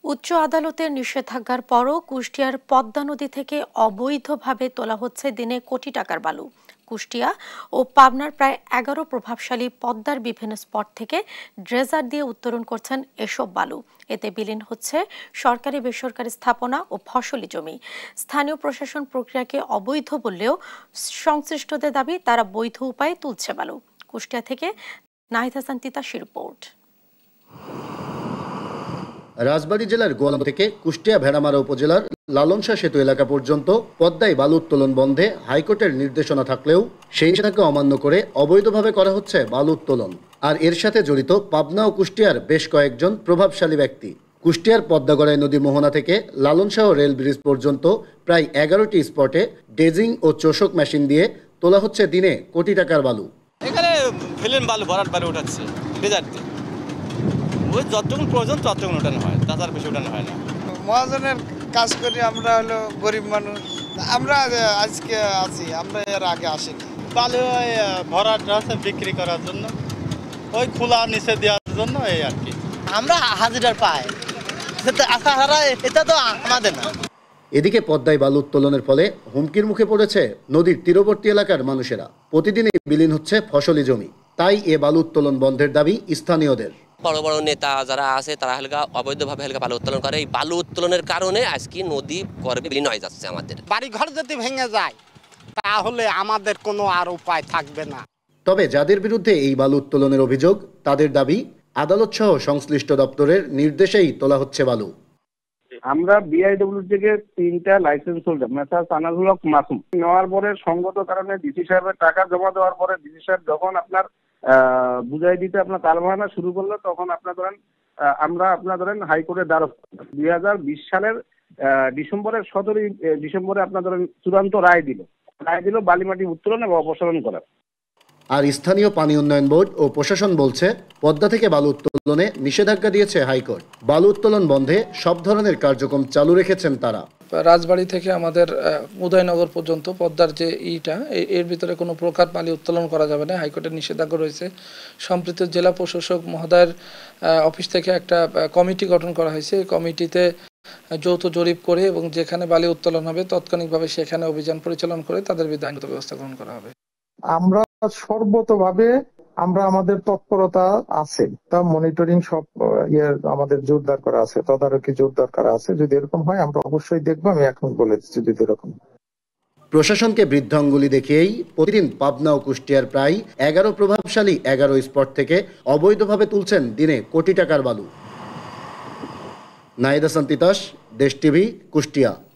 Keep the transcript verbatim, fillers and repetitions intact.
উচ্চ আদালতের নিষেধাজ্ঞার পরও কুষ্টিয়ার পদ্মা নদী থেকে অবৈধভাবে তোলা হচ্ছে দিনে কোটি টাকার বালু। কুষ্টিয়া ও পাবনার প্রায় এগারো প্রভাবশালী পদ্মার বিভিন্ন স্পট থেকে ড্রেজার দিয়ে উত্তোলন করছেন এসব বালু। এতে বিলীন হচ্ছে সরকারি বেসরকারি স্থাপনা ও ফসলি জমি। স্থানীয় প্রশাসন প্রক্রিয়াকে অবৈধ বললেও সংশ্লিষ্টদের দাবি তারা বৈধ উপায়ে তুলছে বালু। কুষ্টিয়া থেকে নাহিদ হাসান তিতাসের রিপোর্ট। রাজবাড়ী জেলার গোয়ালন্দ থেকে কুষ্টিয়া ভেড়ামারা উপজেলার লালনশাহ সেতু এলাকা পর্যন্ত পদ্মায় বালু উত্তোলন বন্ধে হাইকোর্টের নির্দেশনা থাকলেও সেই নিষেধাজ্ঞা অমান্য করে অবৈধভাবে করা হচ্ছে বালু উত্তোলন। আর এর সাথে জড়িত পাবনা ও কুষ্টিয়ার বেশ কয়েকজন প্রভাবশালী ব্যক্তি। কুষ্টিয়ার পদ্মাগড়াই নদী মোহনা থেকে লালনশাহ রেল ব্রিজ পর্যন্ত প্রায় এগারোটি স্পটে ডেজিং ও চোষক মেশিন দিয়ে তোলা হচ্ছে দিনে কোটি টাকার বালু। এখানে ফিল্ম বালু ভরাট বালু উঠাচ্ছে ডেজার্ট দিয়ে। ওই যতটুকু প্রয়োজন ততটুকু ওঠানো হয়, তাছাড়া বেশি ওঠানো হয় না। মহাজনের কাজ করি, আমরা হলো গরিব মানুষ, আমরা আজকে আছি, আমরা এর আগে আসিনি। বালু ওই ভরাট আছে বিক্রি করার জন্য, ওই খোলা নিচে দেওয়ার জন্য এই আর কি। আমরা হাজিরার পাই, এটা তো আমাদের না। এদিকে পদ্মায় বালু উত্তোলনের ফলে হুমকির মুখে পড়েছে নদীর তীরবর্তী এলাকার মানুষেরা। প্রতিদিনই বিলীন হচ্ছে ফসলি জমি। তাই এ বালু উত্তোলন বন্ধের দাবি স্থানীয়দের। বড় বড় নেতা যারা আছে তারা হালকা অবৈধভাবে হালকা বালু উত্তোলন করে। এই বালু উত্তোলনের কারণে আজকে নদী গর্ভে বিলীন হয়ে যাচ্ছে। আমাদের বাড়ি ঘর যদি ভেঙে যায় তাহলে আমাদের কোনো আর উপায় থাকবে না। তবে যাদের বিরুদ্ধে এই বালু উত্তোলনের অভিযোগ, তাদের দাবি আদালত সহ সংশ্লিষ্ট দপ্তরের নির্দেশেই তোলা হচ্ছে বালু। আমরা বিআইডব্লিউ থেকে তিনটা licence holder messrs Sanajul Haque Masum নেওয়ার পরে সঙ্গত কারণে ডিসি সাহেবের টাকা জমা দেওয়ার পরে ডিসি সাহেব যখন আপনার বুঝাই দিতে আপনার তালবাহানা শুরু করলো, তখন আপনার ধরেন আমরা আপনার ধরেন হাইকোর্টের দ্বারস্থ দুই হাজার বিশ সালের ডিসেম্বরের সতেরোই ডিসেম্বরে আপনার ধরেন চূড়ান্ত রায় দিল রায় দিল বালিমাটি উত্তোলন এবং অপসারণ করার। আর স্থানীয় পানি উন্নয়ন বোর্ড ও প্রশাসন বলছে পদ্মা থেকে বালু উত্তোলনে নিষেধাজ্ঞা দিয়েছে হাইকোর্ট। বালু উত্তোলন বন্ধে সব ধরনের কার্যক্রম চালু রেখেছেন তারা। রাজবাড়ী থেকে আমাদের উদয়নগর পর্যন্ত পদ্মার যে ইটা, এর ভিতরে কোনো প্রকার বালি উত্তোলন করা যাবে না, হাইকোর্টের নিষেধাজ্ঞা রয়েছে। সম্প্রতি জেলা প্রশাসক মহোদয়ের অফিস থেকে একটা কমিটি গঠন করা হয়েছে। এই কমিটিতে যৌথ জরিপ করে এবং যেখানে বালি উত্তোলন হবে তৎক্ষণিকভাবে সেখানে অভিযান পরিচালনা করে তাদের বিরুদ্ধে আইনগত ব্যবস্থা গ্রহণ করা হবে। আমরা সর্বতভাবে আমরা আমাদের তৎপরতা আছে, তা মনিটরিং সব ইয়ে আমাদের জোরদার করা আছে, তদারকি জোরদার করা আছে। যদি এরকম হয় আমরা অবশ্যই দেখবো। আমি এখন বলে দিচ্ছি যদি এরকম। প্রশাসনকে বৃদ্ধাঙ্গুলি দেখিয়েই প্রতিদিন পাবনা ও কুষ্টিয়ার প্রায় এগারো প্রভাবশালী এগারো স্পট থেকে অবৈধভাবে তুলছেন দিনে কোটি টাকার বালু। নাহিদ হাসান তিতাস, দেশ টিভি, কুষ্টিয়া।